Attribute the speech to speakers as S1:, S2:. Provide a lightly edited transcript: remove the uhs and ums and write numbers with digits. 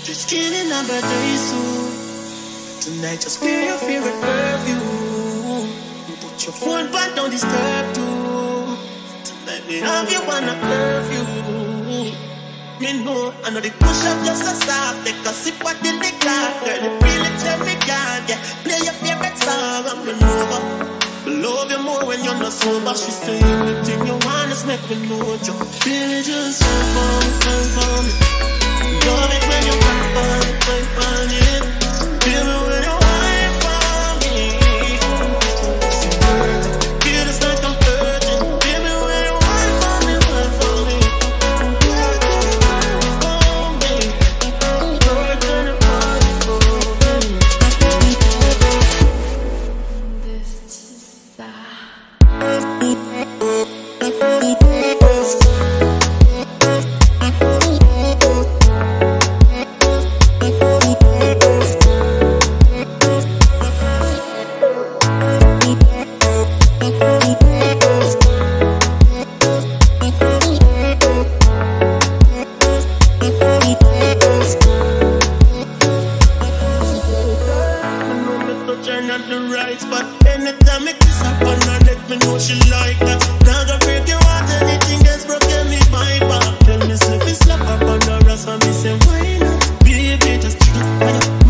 S1: Just killing number day soon. Tonight just wear your favorite perfume. Put your phone but don't disturb too. Tonight me have you wanna curfew. Me know I know the push up just a stop. Take a sip what in the car. Girl you really tell me God. Yeah, play your favorite song and me over. Love you more when you're not sober. She say anything you want, just make me know you. Baby just come for me. Love it when you find it. Feel it when you wine for me. Feel it's like I'm virgin. Feel it when you wine for me. For me. Not the right spot. Anytime it is up on her, let me know she like that. Now go break your heart, anything else broken me my back. Tell me slip it slap up on her ass, and me say why not? Baby, just treat it.